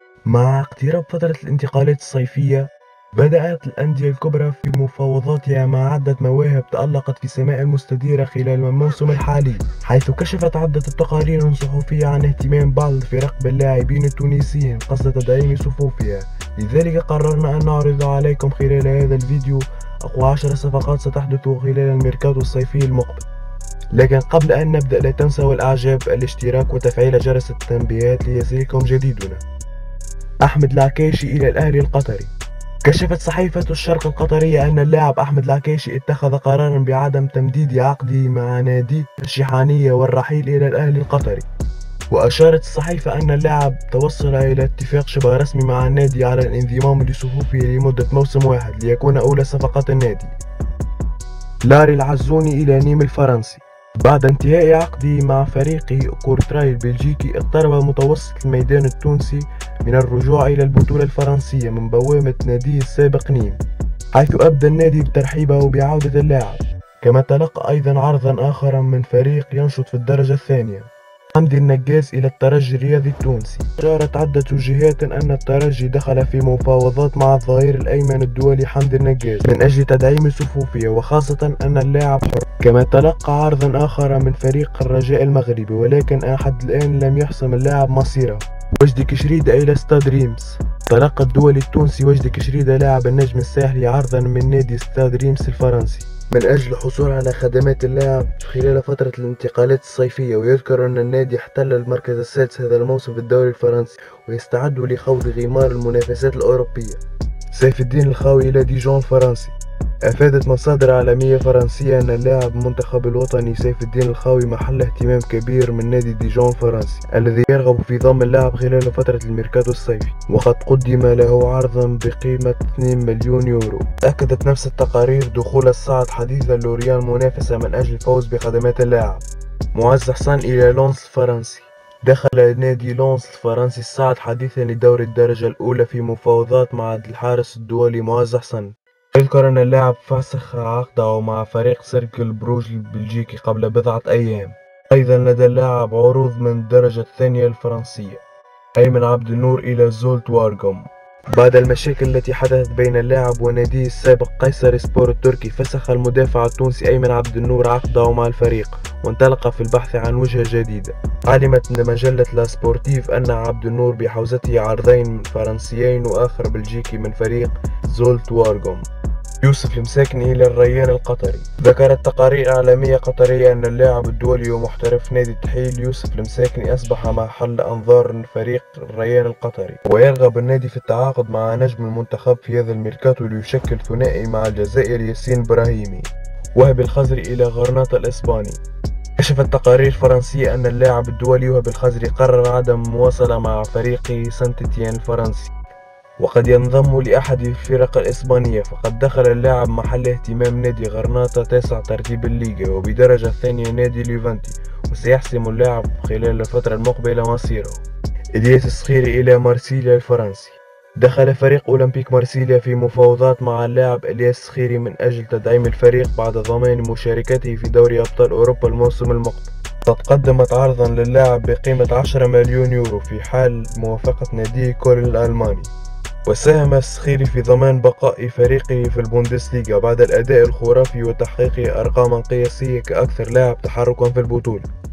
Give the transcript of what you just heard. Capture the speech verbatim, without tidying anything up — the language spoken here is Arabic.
مع اقتراب فترة الانتقالات الصيفية، بدأت الأندية الكبرى في مفاوضاتها مع عدة مواهب تألقت في سماء المستديرة خلال الموسم الحالي، حيث كشفت عدة تقارير صحفية عن اهتمام بعض الفرق باللاعبين التونسيين قصد تدعيم صفوفها. لذلك قررنا أن نعرض عليكم خلال هذا الفيديو أقوى عشر صفقات ستحدث خلال الميركاتو الصيفي المقبل. لكن قبل أن نبدأ لا تنسوا الإعجاب، الاشتراك وتفعيل جرس التنبيهات ليصلكم جديدنا. أحمد العكاشي إلى الأهلي القطري. كشفت صحيفة الشرق القطرية أن اللاعب أحمد العكاشي اتخذ قرارا بعدم تمديد عقده مع نادي الشيحانية والرحيل إلى الأهلي القطري. وأشارت الصحيفة أن اللاعب توصل إلى اتفاق شبه رسمي مع النادي على الانضمام لصفوفه لمدة موسم واحد ليكون أولى صفقات النادي. لاري العزوني إلى نيم الفرنسي. بعد انتهاء عقده مع فريق كورتراي البلجيكي، اقترب متوسط الميدان التونسي من الرجوع إلى البطولة الفرنسية من بوابة ناديه السابق نيم، حيث أبدى النادي بترحيبه بعودة اللاعب. كما تلقى أيضا عرضا آخر من فريق ينشط في الدرجة الثانية. حمدي النجاز إلى الترجي الرياضي التونسي. أشارت عدة جهات أن الترجي دخل في مفاوضات مع الظهير الأيمن الدولي حمدي النجاز من أجل تدعيم صفوفه، وخاصة أن اللاعب حر. كما تلقى عرضا آخر من فريق الرجاء المغربي، ولكن أحد الآن لم يحسم اللاعب مصيره. وجدي كشريدة إلى ستاد ريمس. تلقى الدولي التونسي وجدي كشريدة لاعب النجم الساحلي عرضا من نادي ستاد ريمس الفرنسي من أجل الحصول على خدمات اللاعب خلال فترة الانتقالات الصيفية. ويذكر أن النادي احتل المركز السادس هذا الموسم في الدوري الفرنسي، ويستعد لخوض غمار المنافسات الأوروبية. سيف الدين الخاوي إلى ديجون الفرنسي. أفادت مصادر عالمية فرنسية أن اللاعب المنتخب الوطني سيف الدين الخاوي محل اهتمام كبير من نادي ديجون الفرنسي الذي يرغب في ضم اللاعب خلال فترة الميركاتو الصيفي، وقد قدم له عرضا بقيمة اثنين مليون يورو. أكدت نفس التقارير دخول الصاعد حديثا لوريان منافسة من أجل الفوز بخدمات اللاعب. معز حسان إلى لونس الفرنسي. دخل نادي لونس الفرنسي الصاعد حديثا لدوري الدرجة الأولى في مفاوضات مع الحارس الدولي معز حسان. يذكر أن اللاعب فسخ عقده مع فريق سيركل بروج البلجيكي قبل بضعة أيام. أيضا لدى اللاعب عروض من الدرجة الثانية الفرنسية. أيمن عبد النور إلى زولت وارغم. بعد المشاكل التي حدثت بين اللاعب وناديه السابق قيصر سبور التركي، فسخ المدافع التونسي أيمن عبد النور عقده مع الفريق وانطلق في البحث عن وجهة جديدة. علمت مجلة لا سبورتيف أن عبد النور بحوزته عرضين فرنسيين وآخر بلجيكي من فريق زولت وارغم. يوسف المساكني إلى الريان القطري. ذكرت تقارير إعلامية قطرية أن اللاعب الدولي ومحترف نادي التحيل يوسف المساكني أصبح محل أنظار فريق الريان القطري، ويرغب النادي في التعاقد مع نجم المنتخب في هذا الميركاتو ليشكل ثنائي مع الجزائري ياسين إبراهيمي. وهب الخزري إلى غرناطة الإسباني. كشفت تقارير فرنسية أن اللاعب الدولي وهب الخزري قرر عدم المواصلة مع فريق سانت إتيان الفرنسي، وقد ينضم لأحد الفرق الإسبانية. فقد دخل اللاعب محل اهتمام نادي غرناطة تاسع ترتيب الليغا، وبدرجة الثانية نادي ليفانتي، وسيحسم اللاعب خلال الفترة المقبلة مصيره. إلياس الصخيري إلى مارسيليا الفرنسي. دخل فريق أولمبيك مارسيليا في مفاوضات مع اللاعب إلياس الصخيري من أجل تدعيم الفريق بعد ضمان مشاركته في دوري أبطال أوروبا الموسم المقبل. قد قدمت عرضا للاعب بقيمة عشرة مليون يورو في حال موافقة ناديه كولن الألماني. وساهم الصخيري في ضمان بقاء فريقه في البوندسليغا بعد الأداء الخرافي وتحقيق أرقاما قياسية كأكثر لاعب تحركا في البطولة.